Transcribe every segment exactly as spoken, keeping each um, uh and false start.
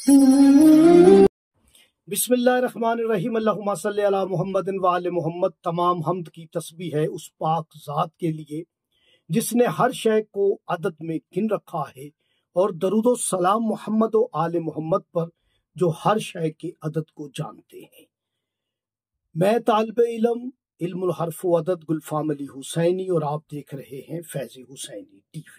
बिस्मिल्लाहिर्रहमानिर्रहीम। अल्लाहुम्मा सल्ली अला मुहम्मद व आले मोहम्मद। तमाम हमद की तस्बीह है उस पाक ज़ात के लिए जिसने हर शय को अदद में गिन रखा है, और दरूदो सलाम मोहम्मद व आले मोहम्मद पर जो हर शय के अदद को जानते हैं। मैं तालिब इल्म इल्मुल हर्फ व अदद गुलफाम अली हुसैनी, और आप देख रहे हैं फैज़ हुसैनी टीवी।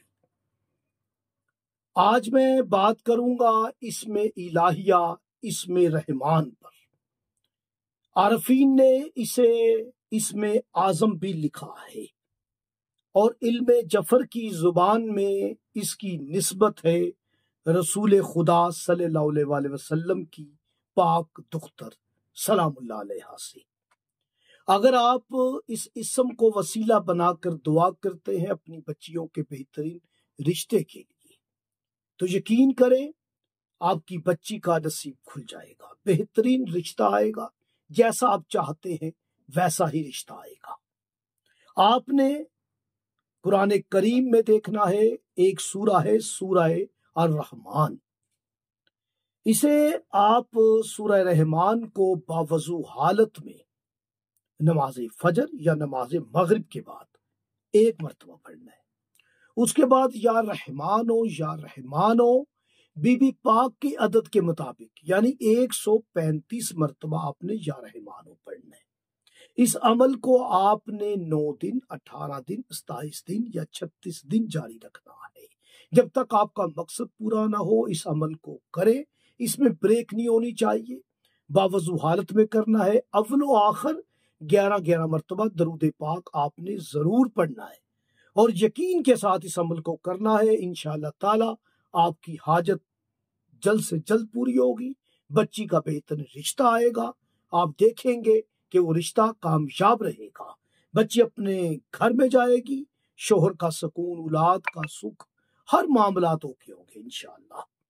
आज मैं बात करूंगा इसमें इलाहिया, इसमें रहमान पर। आरफीन ने इसे इसमें आजम भी लिखा है, और इल्म जफर की जुबान में इसकी निस्बत है रसूल खुदा सल्लल्लाहु अलैहि वसल्लम की पाक दुख्तर सलामुल्लाह अलैहा से। अगर आप इस इसम को वसीला बनाकर दुआ करते हैं अपनी बच्चियों के बेहतरीन रिश्ते के लिए, तो यकीन करें आपकी बच्ची का नसीब खुल जाएगा, बेहतरीन रिश्ता आएगा। जैसा आप चाहते हैं वैसा ही रिश्ता आएगा। आपने कुरान करीम में देखना है, एक सूरा है सूरा अर-रहमान। इसे आप सूरा रहमान को बावजू हालत में नमाज फजर या नमाज मगरिब के बाद एक मरतबा पढ़ना है। उसके बाद या रहमानो या रहमानो बीबी पाक के अदद के मुताबिक यानी एक सौ पैंतीस मरतबा आपने या रहमानो पढ़ना है। इस अमल को आपने नौ दिन, अठारह दिन, सताईस दिन या छत्तीस दिन जारी रखना है। जब तक आपका मकसद पूरा ना हो इस अमल को करें। इसमें ब्रेक नहीं होनी चाहिए, बावजू हालत में करना है। अव्वल व आखिर ग्यारह ग्यारह मरतबा दरूद पाक आपने जरूर पढ़ना है, और यकीन के साथ इस अमल को करना है। इंशाअल्लाह ताला आपकी हाजत जल्द से जल्द पूरी होगी, बच्ची का बेहतरीन रिश्ता आएगा। आप देखेंगे कि वो रिश्ता कामयाब रहेगा, बच्ची अपने घर में जाएगी, शोहर का सुकून, औलाद का सुख, हर मामलात ओके होंगे इंशाअल्लाह।